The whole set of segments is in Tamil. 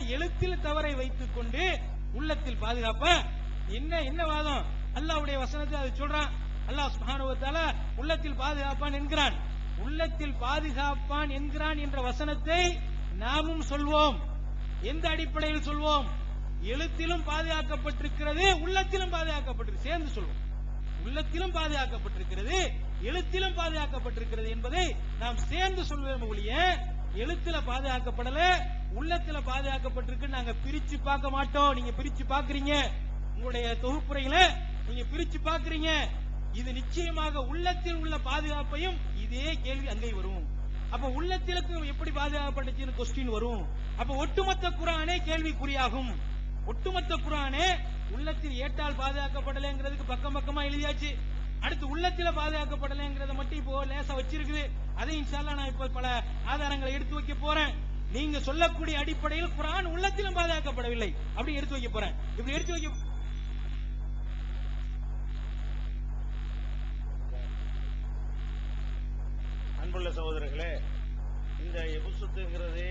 எழுத்தில் தவறை வைத்துக் கொண்டு உள்ளத்தில் பாதுகாப்ப என்ன வாதம்? அல்லாஹ்வுடைய வசனத்தை அது சொல்றான். அல்லாஹ் சுப்ஹானஹு வ தஆலா உள்ளத்தில் பாதுகாப்பான் என்கிறான். உள்ளத்தில் பாதுகாப்பான் என்கிறான் என்ற வசனத்தை நாமும் சொல்வோம். எந்த அடிப்படையில் சொல்வோம்? எழுத்திலும் பாதுகாக்கப்பட்டிருக்கிறது, உள்ளத்திலும் பாதுகாக்கப்பட்டிருக்கு, சேர்ந்து சொல்வோம். உள்ளத்திலும் பாதுகாக்கப்பட்டிருக்கிறது, எழுத்திலும் பாதுகாக்கப்பட்டிருக்கிறது என்பதை நாம் சேர்ந்து சொல்வோம். ஒழிய எழுத்துல பாதுகாக்கப்படல, உள்ளத்துல பாதுகாக்கப்பட்டிருக்கு நாங்க பிரிச்சு பார்க்க மாட்டோம். நீங்க பிரிச்சு பாக்குறீங்க, உங்களுடைய தொகுப்புரையில நீங்க பிரிச்சு பாக்குறீங்க. இது நிச்சயமாக உள்ளத்தில் உள்ள பாதுகாப்பையும் இதே கேள்வி அங்கே வரும். அப்ப உள்ளத்திற்கு எப்படி பாதுகாக்கப்பட்டுச்சுன்னு கொஸ்டின் வரும். அப்ப ஒட்டுமொத்த குர்ஆனே கேள்விக்குறியாகும். ஒட்டுமொத்த குர்ஆனே உள்ளத்தில் ஏட்டால் பாதுகாக்கப்படலைங்கிறதுக்கு பக்கம் பக்கமா எழுதியாச்சு. அடுத்து உள்ளத்தில பாதுகாக்கப்படலைங்கிறத மட்டும் இப்போ லேசா வச்சிருக்குது. அதை இன்ஷா அல்லாஹ் நான் இப்ப பல ஆதாரங்களை எடுத்து வைக்க போறேன். நீங்க சொல்லக்கூடிய அடிப்படையில் குர்ஆன் உள்ளத்திலும் பாதுகாக்கப்படவில்லை அப்படி எடுத்து வைக்க போறேன். இப்படி எடுத்து வைக்க அன்புள்ள சகோதரர்களே, இந்த எபுசுத்துங்கிறது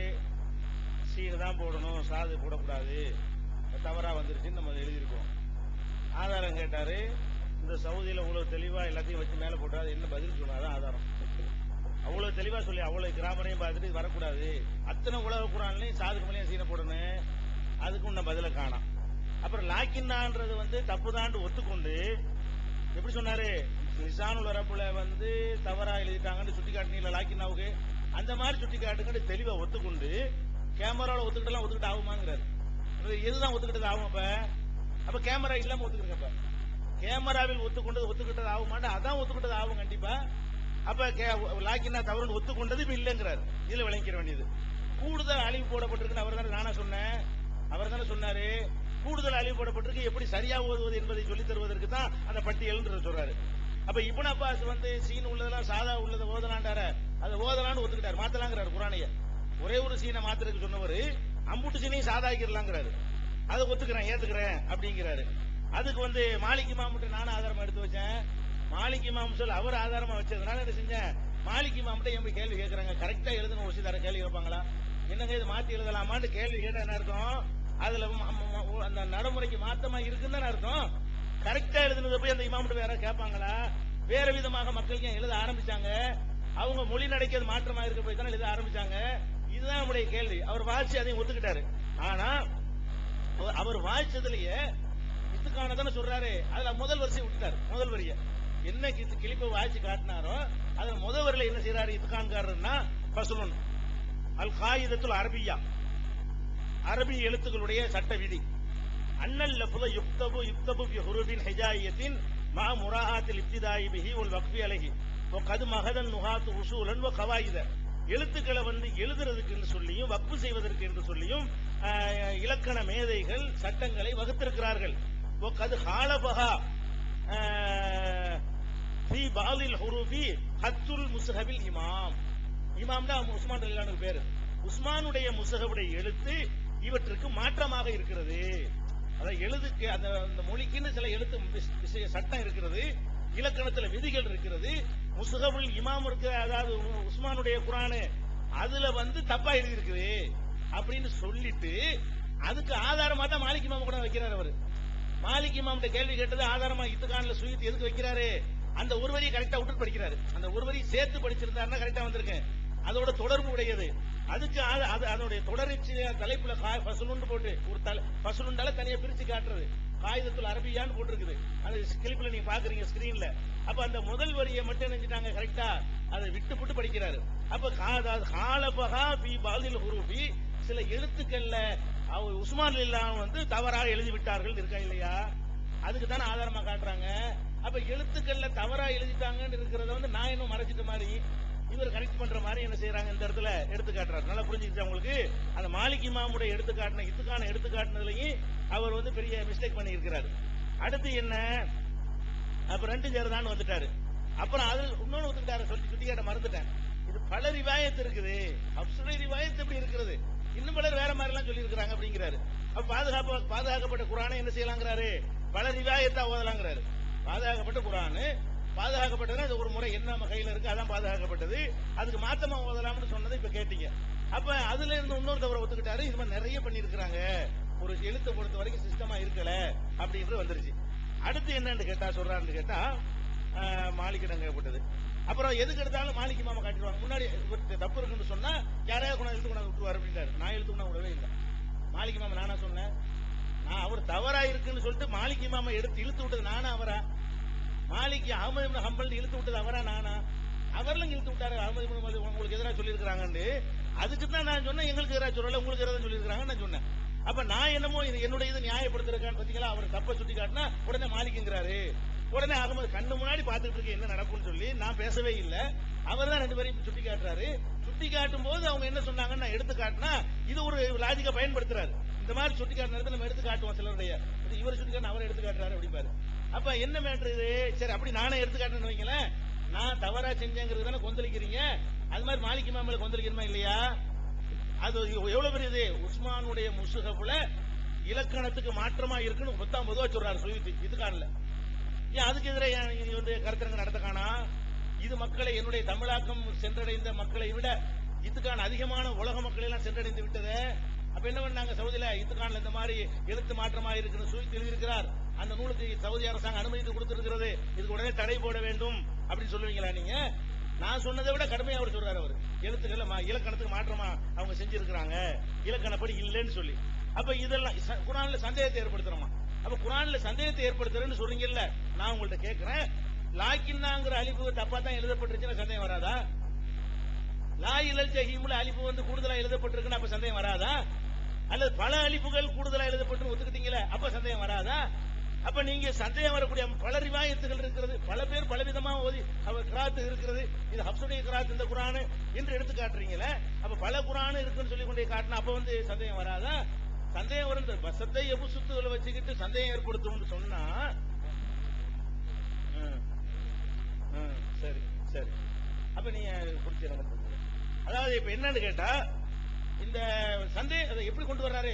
சீர் தான் போடணும், சாது போடக்கூடாது, தவறா வந்துருச்சுன்னு நம்ம எழுதியிருக்கோம். ஆதாரம் கேட்டாரு. இந்த சவுதியில அவ்வளவு தெளிவா எல்லாத்தையும் வச்சு மேல போட்டாரு. என்ன பதில் சொன்னாதான் ஆதாரம். அவ்வளவு தெளிவா சொல்லி அவ்வளவு கிராமரையும் பார்த்துட்டு வரக்கூடாது, அத்தனை உலக குரான்லையும் சாதுக்கு மேலேயும் சீனை போடணும், அதுக்கு உன்ன பதில காணாம். அப்புறம் லாக்கின்னான்றது தப்புதான்னு ஒத்துக்கொண்டு எப்படி சொன்னாரு? லிசானுல் அரபுல தவறா எழுதிட்டாங்கன்னு சுட்டி காட்டினீங்களா லாக்கின்னாவுக்கு? அந்த மாதிரி சுட்டி காட்டுங்கன்னு தெளிவா ஒத்துக்கொண்டு கேமராவில் ஒத்துக்கிட்டு ஆகுமாங்கிறாரு. எதுதான் ஒத்துக்கிட்டது ஆகும்? அப்ப கேமரா இல்லாம ஒத்துக்கிறப்ப கேமராவில் ஒத்துக்கிட்டது ஆகுமாண்டா? அதான் ஒத்துக்கிட்டது ஆகும் கண்டிப்பா. அப்ப லாக்கின்னா தவறுன்னு ஒத்துக்கொண்டது இப்ப இல்லைங்கிறாரு. இதுல விளங்கிக்க வேண்டியது. கூடுதல் அழிவு போடப்பட்டிருக்கு அவர் தானே நானா சொன்னேன். அவர் தானே சொன்னாரு கூடுதல் அழிவு போடப்பட்டிருக்கு, எப்படி சரியா ஓதுவது என்பதை சொல்லித் தருவதற்கு தான் அந்த பட்டியல் சொல்றாரு. அப்ப இப்னு அப்பாஸ் சீன் உள்ளதெல்லாம் சாதா உள்ளதை ஓதலாண்டார, அதை ஓதலான்னு ஒத்துக்கிட்டாரு, மாத்தலாங்கிறாரு குர்ஆனைய. ஒரே ஒரு சீனை மாத்திரக்கு சொன்னவர் அம்புட்டு சீனையும் சாதாக்கிடலாங்கிறாரு. அதை ஒத்துக்கிறேன், ஏத்துக்கிறேன் அப்படிங்கிறாரு. அதுக்கு மாலிக் இமாம்கிட்ட நானும் ஆதாரமா எடுத்து வச்சேன். மாலிக் இமாம் சொல்ல அவர் ஆதாரமா வச்சதுனால என்ன செஞ்சேன், மாலிக் இமாம்கிட்ட என் கேள்வி கேட்கறாங்க. கரெக்டா எழுதுன ஒரு தர கேள்வி கேட்பாங்களா? என்னங்க இது மாத்தி எழுதலாமான்னு கேள்வி கேட்டா என்ன அர்த்தம்? அதுல அந்த நடைமுறைக்கு மாத்தமா இருக்குன்னு தானே அர்த்தம். கரெக்டா எழுதுனது போய் அந்த இமாம்கிட்ட வேற கேட்பாங்களா? வேற விதமாக மக்களுக்கு எழுத ஆரம்பிச்சாங்க. அவங்க மொழி நடைக்கிறது மாற்றமா இருக்க போய் தானே எழுத ஆரம்பிச்சாங்க. இதுதான் நம்முடைய கேள்வி. அவர் வாய்ச்சி அதையும் ஒத்துக்கிட்டாரு. ஆனா அவர் வாய்ச்சதுலயே இதுக்கானதானே சொல்றாரு. அதுல முதல் வரிசை விட்டுட்டாரு. முதல் வரிய என்ன கிளிப்பை வாய்ச்சி காட்டினாரோ அதுல முதல் வரியில என்ன செய்யறாரு இதுக்கான்காரர்னா, ஃபஸ்லுன் அல் காயிதத்துல் அரபியா, அரபி எழுத்துக்களுடைய சட்ட விதி. அன்னல் லஃப்ஸ யுக்தபு பி ஹுரூபின் ஹிஜாயியத்தின் மா முராஹாத்தில் இப்திதாயி பிஹி வல் வக்ஃபி அலைஹி வ கத் மஹதன் நுஹாத் உசூலன் வ கவாயித. எழுத்துக்களை எழுதுறதுக்கு என்று சொல்லியும் வக்ஃபு செய்வதற்கு என்று சொல்லியும் இலக்கண மேதைகள் சட்டங்களை வகுத்திருக்கிறார்கள். வ கத் ஹாலபஹா ஃபீ பாலில் ஹுரூஃபி ஹத்துல் முஸ்ஹபில் இமாம். இமாம்னா உஸ்மான் ரலியல்லாஹு அன்ஹு பேரு. உஸ்மானுடைய முஸ்ஹபுடைய எழுத்து இவற்றுக்கு மாற்றமாக இருக்கிறது. அதாவது எழுதுக்கு அந்த மொழிக்குன்னு சில எழுத்து விஷய சட்டம் இருக்கிறது, இலக்கணத்துல விதிகள் இருக்கிறது. முஸ்ஹபுல் இமாம் இருக்கு, அதாவது உஸ்மானுடைய குர்ஆன் அதுல தப்பா எழுதி இருக்குது அப்படின்னு சொல்லிட்டு அதுக்கு ஆதாரமா தான் மாலிக் இமாம் கூட வைக்கிறார். அவரு மாலிக் இமாம் கேள்வி கேட்டது ஆதாரமா இத்துக்கான்ல சுயித் எதுக்கு வைக்கிறாரு? அந்த ஒரு வரியை கரெக்டா விட்டு படிக்கிறாரு. அந்த ஒரு வரி சேர்த்து படிச்சிருந்தாருன்னா கரெக்டா வந்திருக்கேன். அதோட தொடர்பு உடையது. அதுக்கு அதனுடைய தொடர்ச்சி தலைப்புல ஃபஸ்லுன்னு போட்டு ஒரு ஃபஸ்லுண்டால தனியா பிரிச்சு காட்டுறது. காயிதத்துல் அரபியான்னு போட்டிருக்குது. அந்த கிளிப்ல நீங்க பாக்குறீங்க ஸ்கிரீன்ல. அப்ப அந்த முதல் வரியை மட்டும் நினைச்சிட்டாங்க கரெக்டா, அதை விட்டு போட்டு படிக்கிறாரு. அப்ப காலபஹா பி பாலில் ஹுரூஃபி, சில எழுத்துக்கள்ல அவர் உஸ்மான் ரலியல்லாஹு தவறாக எழுதி விட்டார்கள் இருக்கா இல்லையா? அதுக்கு தானே ஆதாரமா காட்டுறாங்க. அப்ப எழுத்துக்கள்ல தவறா எழுதிட்டாங்கன்னு இருக்கிறத நான் இன்னும் மறைச்சிட்ட மாதிரி இவர் கரெக்ட் பண்ற மாதிரி என்ன செய்யறாங்க இந்த இடத்துல எடுத்து காட்டுறாரு. நல்லா புரிஞ்சுக்கிச்சு உங்களுக்கு? அந்த மாலிக் இமாமுடைய எடுத்துக்காட்டின இதுக்கான எடுத்துக்காட்டினதுலயும் அவர் பெரிய மிஸ்டேக் பண்ணி இருக்கிறாரு. அடுத்து என்ன, அப்ப ரெண்டு சேருதான்னு வந்துட்டாரு. அப்புறம் அது இன்னொன்னு ஒத்துக்கிட்டாரு, சுட்டி காட்ட மறந்துட்டேன். இது பல ரிவாயத்து இருக்குது, அப்சுரை ரிவாயத்து எப்படி இருக்கிறது, இன்னும் பலர் வேற மாதிரி எல்லாம் சொல்லி இருக்கிறாங்க அப்படிங்கிறாரு. அப்ப பாதுகாக்கப்பட்ட குர்ஆனை என்ன செய்யலாங்கிறாரு, பல ரிவாயத்தா ஓதலாங்கிறாரு. பாதுகாக்கப்பட்ட குர்ஆன் பாதுகாக்கப்பட்டதுன்னா அது ஒரு முறை என்ன நம்ம கையில இருக்கு அதான் பாதுகாக்கப்பட்டது, அதுக்கு மாத்தமா ஓதலாம்னு சொன்னதை இப்ப கேட்டீங்க. அப்ப அதுல இருந்து இன்னொரு தவறை ஒத்துக்கிட்டாரு. இது மாதிரி நிறைய பண்ணிருக்கிறாங்க. எழுத்தை பொறுத்த வரைக்கும் சிஸ்டமா இருக்கல அப்படின்றது வந்துருச்சு. அடுத்து என்னன்னு கேட்டா சொல்றான்னு கேட்டா மாலிகிடம் கேட்பட்டது. அப்புறம் எதுக்கு எடுத்தாலும் மாலிக் இமாம காட்டிடுவாங்க. முன்னாடி தப்பு இருக்குன்னு சொன்னா யாரையாவது கொண்டாந்து எழுத்து கொண்டாந்து விட்டுருவாரு அப்படின்றாரு. நான் எழுத்து கொண்டா விடவே இல்லை. மாலிக் இமாம நானா சொன்னேன்? நான் அவர் தவறா இருக்குன்னு சொல்லிட்டு மாலிக் இமாம எடுத்து இழுத்து விட்டது நானா அவரா? மாலிக் அஹமது இப்னு ஹம்பல் இழுத்து விட்டது அவரா நானா? அவர்களும் இழுத்து விட்டாரு. அஹமது இப்னு ஹம்பல் உங்களுக்கு எதிராக சொல்லியிருக்கிறாங்கன்னு. அதுக்கு தான் நான் சொன்னேன் உங்களுக்கு எதிராக சொல்லல, உங்களுக்கு எதிராக சொல்லியிருக்கிறாங்கன்னு நான் சொன்னேன். அப்ப நான் என்னமோ என்னுடைய இது நியாயப்படுத்திருக்கான்னு பாத்தீங்களா? அவர் தப்ப சுட்டி காட்டினா உடனே மாலிக்குங்கிறாரு. உடனே அகமது கண்ணு முன்னாடி பாத்துட்டு இருக்கு என்ன நடக்கும்னு சொல்லி நான் பேசவே இல்லை. அவர் தான் ரெண்டு பேரையும் சுட்டி காட்டுறாரு. சுட்டி காட்டும் போது அவங்க என்ன சொன்னாங்கன்னு நான் எடுத்து காட்டினா இது ஒரு லாஜிக்கா பயன்படுத்துறாரு. இந்த மாதிரி சுட்டி காட்டின இடத்துல நம்ம எடுத்து காட்டுவோம் சிலருடைய. இவர் சுட்டி காட்டின அவர் எடுத்து காட்டுறாரு அப்படிப்பாரு. அப்ப என்ன மேட்ரு இது? சரி அப்படி நானே எடுத்து காட்டுன்னு வைங்களேன். நான் தவறா செஞ்சேங்கிறது தானே கொந்தளிக்கிறீங்க. அது மாதிரி மாலிக் இமாமல கொந்தளிக்கிறமா இல்லையா? அது எவ்வளவு பெரிய இது? உஸ்மானுடைய முசுஹஃப்ல இலக்கணத்துக்கு மாற்றமா இருக்குன்னு 19 சொல்றாரு சுயூத்தி. இது காணல. ஏன் அதுக்கு எதிராக கருத்தரங்கு நடத்த காணா? இது மக்களை என்னுடைய தமிழாக்கம் சென்றடைந்த மக்களை விட இதுக்கான அதிகமான உலக மக்களை எல்லாம் சென்றடைந்து விட்டது. அப்ப என்ன பண்ணாங்க சவுதியில? இதுக்கான இந்த மாதிரி எழுத்து மாற்றமா இருக்குன்னு சுயூத்தி எழுதியிருக்கிறார். அந்த நூலுக்கு சவுதி அரசாங்கம் அனுமதி கொடுத்திருக்கிறது. இதுக்கு உடனே தடை போட வேண்டும் அப்படின்னு சொல்லுவீங்களா நீங்க? நான் சொன்னதை விட கடுமையா அவர் சொல்றாரு. அவர் எழுத்துக்கள் இலக்கணத்துக்கு மாற்றமா அவங்க செஞ்சிருக்கிறாங்க, இலக்கணப்படி இல்லைன்னு சொல்லி. அப்ப இதெல்லாம் குர்ஆன்ல சந்தேகத்தை ஏற்படுத்துறோமா? அப்ப குர்ஆன்ல சந்தேகத்தை ஏற்படுத்துறேன்னு சொல்றீங்கல்ல, நான் உங்கள்ட்ட கேட்கிறேன், லாக்கின்னாங்கிற அலிஃபு தப்பா தான் எழுதப்பட்டிருச்சுன்னா சந்தேகம் வராதா? லா இலல் ஜஹீம்ல அலிஃபு வந்து கூடுதலா எழுதப்பட்டிருக்குன்னு அப்ப சந்தேகம் வராதா? அல்லது பல அலிஃபுகள் கூடுதலா எழுதப்பட்டு ஒத்துக்கிட்டீங்களே அப்ப சந்தேகம் வராதா? அப்ப நீங்க சந்தேகம் வரக்கூடிய பல ரிவாயத்துகள் இருக்கிறது, பல பேர் பலவிதமா ஓதி அவர் கிராத்து இருக்கிறது, இது ஹப்ஸுடைய கிராத் இந்த குர்ஆன் என்று எடுத்து காட்டுறீங்களே, அப்ப பல குர்ஆன் இருக்குன்னு சொல்லி கொண்டே காட்டினா அப்ப வந்து சந்தேகம் வராதா? சந்தேகம் வரும். வசத்தை எபுசுத்துகளை வச்சுக்கிட்டு சந்தேகம் ஏற்படுத்தும் சொன்னா சரி சரி. அப்ப நீங்க புரிச்சு அதாவது இப்ப என்னன்னு கேட்டா இந்த சந்தேகம் எப்படி கொண்டு வர்றாரு?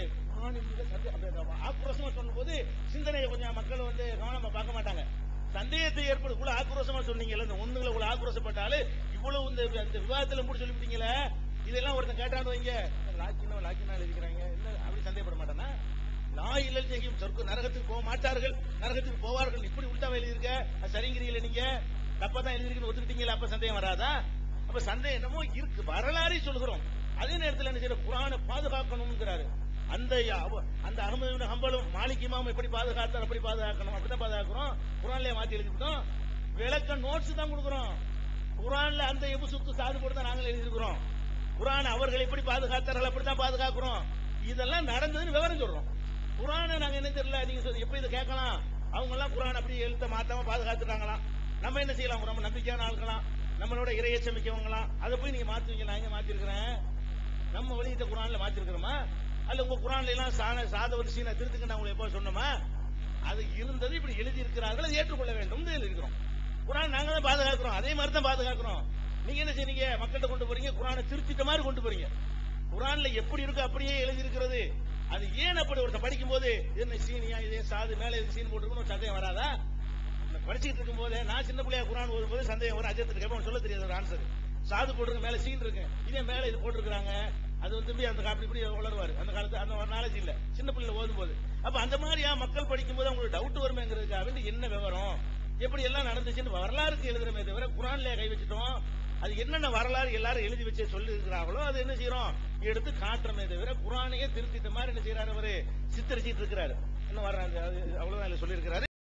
ஆக்ரோஷமா சொல்லும் போது சிந்தனையை கொஞ்சம் மக்கள் வந்து கவனமா பார்க்க மாட்டாங்க. சந்தேகத்தை ஏற்படுத்த ஆக்ரோஷமா சொன்னீங்கல்ல, இந்த ஒண்ணுல உள்ள ஆக்ரோஷப்பட்டாலே இவ்வளவு இந்த விவாதத்துல கூட சொல்லிவிட்டீங்களே, இதெல்லாம் ஒருத்தன் கேட்டான்னு வைங்க, லாக்கினா எழுதிக்கிறாங்க அப்படி சந்தேகப்பட மாட்டானா? லா இல்லல் ஜஹீம் சொர்க்கு நரகத்துக்கு போக மாட்டார்கள், நரகத்துக்கு போவார்கள் இப்படி உள்டாவை எழுதியிருக்க, அது சரிங்கிறீங்களே நீங்க, தப்பா தான் எழுதிருக்குன்னு ஒத்துக்கிட்டீங்களா? அப்ப சந்தேகம் வராதா? அப்ப சந்தேகம் என்னமோ இருக்கு, வரலாறே சொல்கிறோம். அதே நேரத்தில் என்ன செய்யற, குர்ஆனை பாதுகாக்கணும்ங்கிறாரு. அந்த அஹ்மது இப்னு ஹம்பலும் மாலிக் இமாம் எப்படி பாதுகாத்தார் அப்படி பாதுகாக்கணும், அப்படிதான் பாதுகாக்கிறோம். குர்ஆன்லயே மாத்தி எழுதிவிட்டோம். விளக்க நோட்ஸ் தான் கொடுக்கிறோம். குர்ஆன்ல அந்த எபுசுத்து சாது போட்டு தான் நாங்கள் எழுதியிருக்கிறோம். குர்ஆன் அவர்கள் எப்படி பாதுகாத்தார்கள் அப்படித்தான் பாதுகாக்கிறோம். இதெல்லாம் நடந்ததுன்னு விவரம் சொல்றோம். குர்ஆனை நாங்க என்ன தெரியல, நீங்க எப்படி இதை கேட்கலாம்? அவங்க எல்லாம் குர்ஆன் அப்படி எழுத்த மாத்தாம பாதுகாத்துட்டாங்களாம். நம்ம என்ன செய்யலாம்? நம்ம நம்பிக்கையான ஆட்களாம், நம்மளோட இறையச்சம் மிக்கவங்களாம், அதை போய் நீங்க மாத்துவீங்க. நான் எங்க மாத்திருக்கிறேன்? நம்ம வெளியிட்ட குர்ஆன்ல மாத்திருக்கிறோமா? அல்ல உங்க குர்ஆன்ல எல்லாம் சாத ஒரு சீனை திருத்துக்கு நான் உங்களுக்கு எப்போ சொன்னோமா? அது இருந்தது இப்படி எழுதி இருக்கிறார்கள், அதை ஏற்றுக்கொள்ள வேண்டும் இருக்கிறோம். குர்ஆன் நாங்க தான் பாதுகாக்கிறோம், அதே மாதிரி தான் பாதுகாக்கிறோம். நீங்க என்ன செய்றீங்க? மக்கள்கிட்ட கொண்டு போறீங்க, குர்ஆனை திருத்திட்ட மாதிரி கொண்டு போறீங்க. குர்ஆன்ல எப்படி இருக்கு அப்படியே எழுதி இருக்கிறது. அது ஏன் அப்படி ஒருத்தர் படிக்கும் போது என்ன சீனியா இதே சாது மேல இது சீன் போட்டுருக்கணும் சந்தேகம் வராதா? படிச்சுட்டு இருக்கும் போது நான் சின்ன பிள்ளையா குர்ஆன் ஓதும்போது சந்தேகம் வரும். அஜயத்துக்கு கேட்போம், சொல்ல தெரியாது ஒரு ஆன்சர். சாது போட்டுருக்கு, மேல சீன் இருக்கு, இதே மேல இது போட்டிருக்காங்க, அது வந்து அந்த அப்படி இப்படி வளருவாரு. அந்த காலத்து அந்த நாலேஜ் இல்ல சின்ன பிள்ளை ஓதும் போது. அப்ப அந்த மாதிரியா மக்கள் படிக்கும் போது அவங்களுக்கு டவுட் வருமேங்கிறதுக்காக வேண்டி என்ன விவரம் எப்படி எல்லாம் நடந்துச்சுன்னு வரலாறுக்கு எழுதுறமே தவிர குர்ஆன்ல கை வச்சுட்டோம். அது என்னென்ன வரலாறு எல்லாரும் எழுதி வச்சு சொல்லி இருக்கிறாங்களோ அது என்ன செய்யறோம், எடுத்து காட்டுறமே தவிர குர்ஆனையே திருத்திட்ட மாதிரி என்ன செய்யறாரு, அவரு சித்தரிச்சிட்டு இருக்கிறாரு. என்ன வர்றாங்க அவ்வளவுதான் சொல்லி இருக்கிறாரு.